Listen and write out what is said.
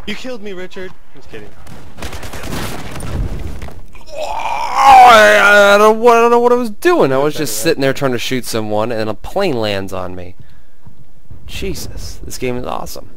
You killed me, Richard. I'm just kidding. I don't know what I was doing. I was just sitting there trying to shoot someone, and a plane lands on me. Jesus, this game is awesome.